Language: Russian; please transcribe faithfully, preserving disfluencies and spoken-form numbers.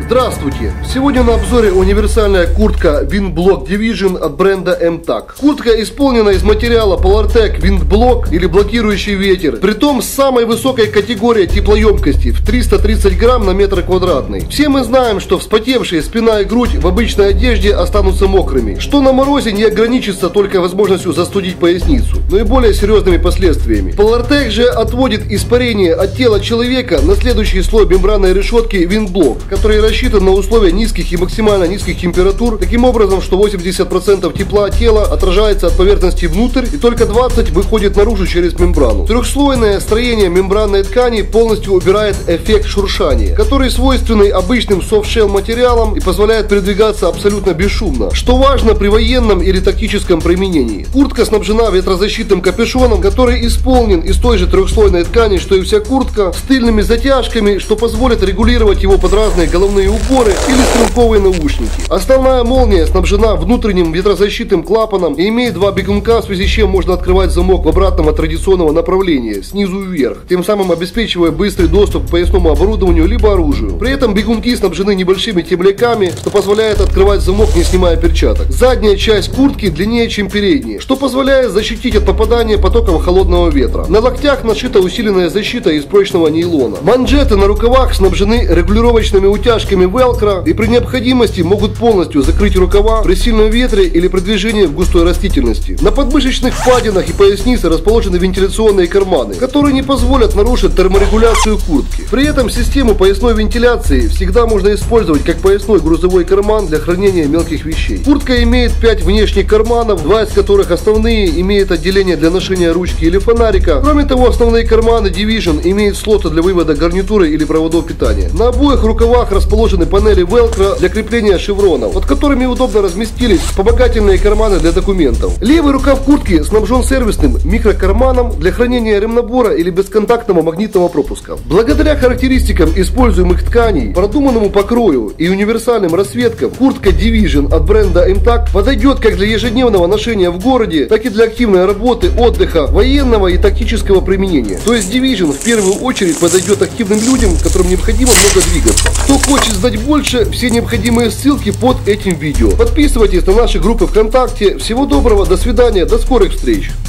Здравствуйте! Сегодня на обзоре универсальная куртка Windblock Division от бренда эм так. Куртка исполнена из материала Polartec Windblock или блокирующий ветер, притом с самой высокой категорией теплоемкости в триста тридцать грамм на метр квадратный. Все мы знаем, что вспотевшие спина и грудь в обычной одежде останутся мокрыми, что на морозе не ограничится только возможностью застудить поясницу, но и более серьезными последствиями. Polartec же отводит испарение от тела человека на следующий слой мембранной решетки Windblock, который рассчитан на условия низких и максимально низких температур, таким образом, что восемьдесят процентов тепла тела отражается от поверхности внутрь и только двадцать процентов выходит наружу через мембрану. Трехслойное строение мембранной ткани полностью убирает эффект шуршания, который свойственный обычным софт-шелл материалам и позволяет передвигаться абсолютно бесшумно, что важно при военном или тактическом применении. Куртка снабжена ветрозащитным капюшоном, который исполнен из той же трехслойной ткани, что и вся куртка, с тыльными затяжками, что позволит регулировать его под разные головные уборы или стрелковые наушники. Основная молния снабжена внутренним ветрозащитным клапаном и имеет два бегунка, в связи с чем можно открывать замок в обратном от традиционного направления, снизу вверх, тем самым обеспечивая быстрый доступ к поясному оборудованию либо оружию. При этом бегунки снабжены небольшими темляками, что позволяет открывать замок, не снимая перчаток. Задняя часть куртки длиннее, чем передняя, что позволяет защитить от попадания потоков холодного ветра. На локтях нашита усиленная защита из прочного нейлона. Манжеты на рукавах снабжены регулировочными утяжками велкро и при необходимости могут полностью закрыть рукава при сильном ветре или при движении в густой растительности. На подмышечных впадинах и пояснице расположены вентиляционные карманы, которые не позволят нарушить терморегуляцию куртки. При этом систему поясной вентиляции всегда можно использовать как поясной грузовой карман для хранения мелких вещей. Куртка имеет пять внешних карманов, два из которых основные имеют отделение для ношения ручки или фонарика. Кроме того, основные карманы Division имеют слоты для вывода гарнитуры или проводов питания. На обоих рукавах расположены панели велкро для крепления шевронов, под которыми удобно разместились вспомогательные карманы для документов. Левый рукав куртки снабжен сервисным микрокарманом для хранения ремнабора или бесконтактного магнитного пропуска. Благодаря характеристикам используемых тканей, продуманному покрою и универсальным расцветкам, куртка Division от бренда эм так подойдет как для ежедневного ношения в городе, так и для активной работы, отдыха, военного и тактического применения. То есть Division в первую очередь подойдет активным людям, которым необходимо много двигаться. Кто хочет знать больше, все необходимые ссылки под этим видео. Подписывайтесь на наши группы ВКонтакте. Всего доброго, до свидания, до скорых встреч.